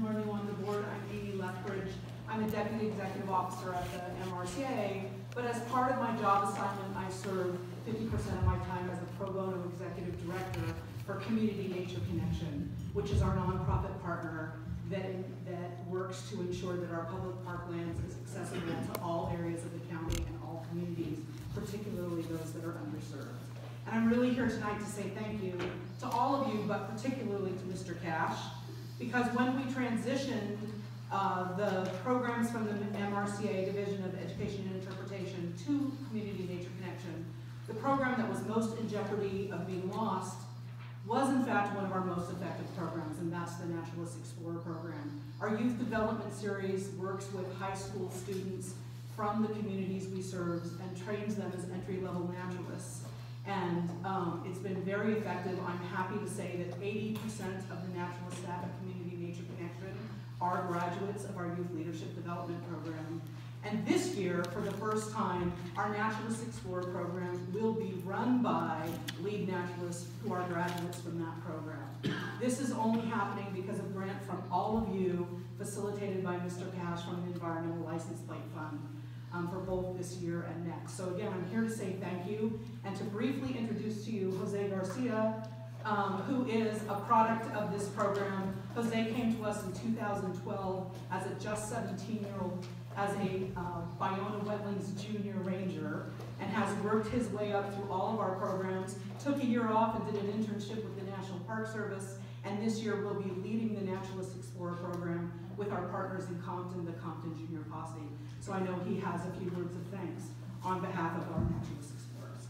are new on the board, I'm Amy Lethbridge. I'm a Deputy Executive Officer at the MRCA, but as part of my job assignment, I serve 50% of my time as a pro bono Executive Director for Community Nature Connection, which is our nonprofit partner that works to ensure that our public parklands is accessible to all areas of the county and all communities, particularly those that are underserved. And I'm really here tonight to say thank you to all of you, but particularly to Mr. Cash, because when we transitioned the programs from the MRCA Division of Education and Interpretation to Community Nature Connection, the program that was most in jeopardy of being lost was in fact one of our most effective programs, and that's the Naturalist Explorer program. Our youth development series works with high school students from the communities we serve and trains them as entry-level naturalists. And it's been very effective. I'm happy to say that 80% of the naturalist staff at Community Nature Connection are graduates of our Youth Leadership Development Program. And this year, for the first time, our Naturalist Explorer program will be run by lead naturalists who are graduates from that program. This is only happening because of grant from all of you, facilitated by Mr. Cash from the Environmental License Plate Fund, for both this year and next. So again, I'm here to say thank you and to briefly introduce to you Jose Garcia, who is a product of this program. Jose came to us in 2012 as a just 17-year-old, as a Ballona Wetlands Junior Ranger, and has worked his way up through all of our programs, took a year off and did an internship with the National Park Service, and this year will be leading the Naturalist Explorer program with our partners in Compton, the Compton Junior Posse. So I know he has a few words of thanks on behalf of our Naturalist Explorers.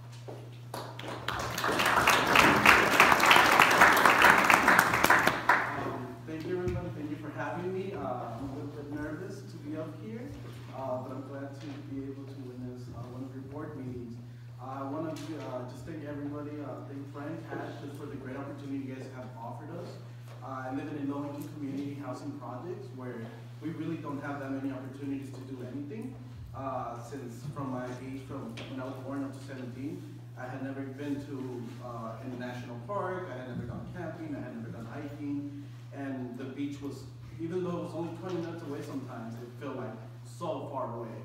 Thank you, everyone. Thank you for having me. I'm a little bit nervous to be up here, but I'm glad to be able to witness one of your board meetings. I want to just thank everybody, thank Frank Cash just for the great opportunity you guys have offered us. I live in a low-income community housing projects where we really don't have that many opportunities to do anything. Since from my age, from when I was born up to 17, I had never been to a national park, I had never gone camping, I had never gone hiking, and the beach was, even though it was only 20 minutes away sometimes, it felt like so far away.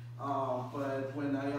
But when I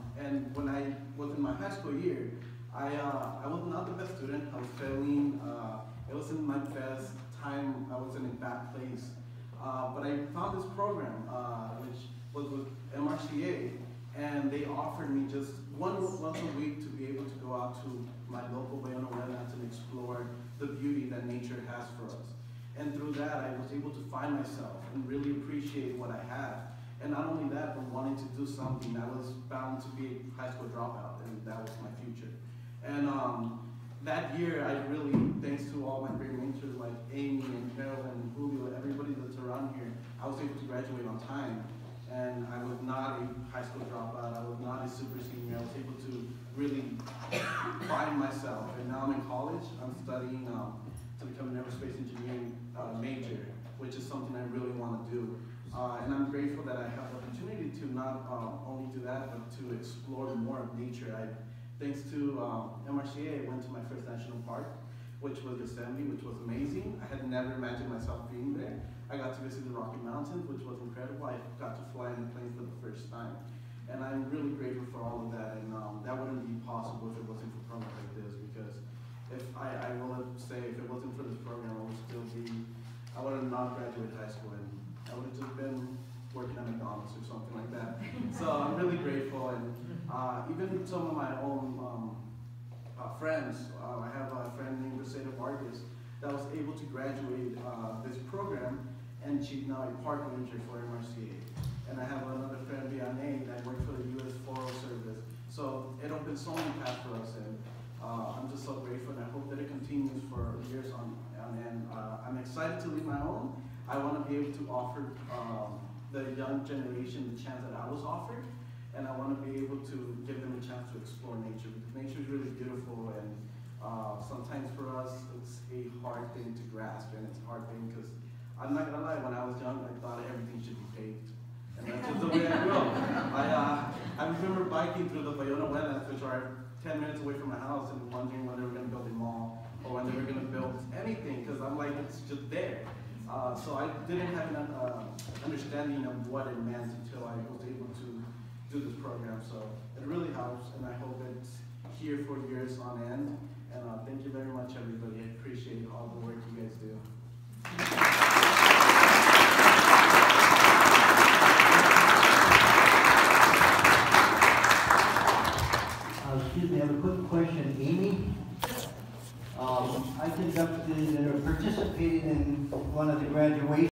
was in my high school year, I was not the best student. I was failing. It wasn't my best time. I was in a bad place. But I found this program, which was with MRCA, and they offered me just once a week to be able to go out to my local Ballona Wetlands and explore the beauty that nature has for us. And through that, I was able to find myself and really appreciate what I had. And not only that, but wanting to do something. I was bound to be a high school dropout, and that was my future. And that year, I really, thanks to all my great mentors like Amy and Carolyn and Julio, everybody that's around here, I was able to graduate on time. And I was not a high school dropout. I was not a super senior. I was able to really find myself. And now I'm in college. I'm studying to become an aerospace engineering major, which is something I really want to do. And I'm grateful that I have the opportunity to not only do that, but to explore more of nature. Thanks to MRCA, I went to my first national park, which was Yosemite, which was amazing. I had never imagined myself being there. I got to visit the Rocky Mountains, which was incredible. I got to fly in a plane for the first time. And I'm really grateful for all of that. And that wouldn't be possible if it wasn't for programs like this, because if I will say, if it wasn't for this program, I would have not graduated high school, and I would have just been working at McDonald's or something like that. So I'm really grateful, and even some of my own friends, I have a friend named Rosetta Vargas that was able to graduate this program, and she's now a park ranger for MRCA. And I have another friend, Vianney, that works for the U.S. Forest Service. So it opened so many paths for us, and I'm just so grateful, and I hope that it continues for years on end. I'm excited to lead my own. I want to be able to offer the young generation the chance that I was offered, and I want to be able to give them a chance to explore nature, because nature is really beautiful, and sometimes for us it's a hard thing to grasp, and it's a hard thing because I'm not gonna lie, when I was young I thought everything should be paved, and that's just the way I grew up. I remember biking through the Ballona Wetlands, which are 10 minutes away from my house, and wondering when they were going to build a mall or when they were gonna build anything, because I'm like, it's just there. So I didn't have an understanding of what it meant until I was able to do this program. So it really helps, and I hope it's here for years on end. And thank you very much, everybody. I appreciate all the work you guys do. Excuse me, I have a quick question. Amy? I conducted or participated in one of the graduations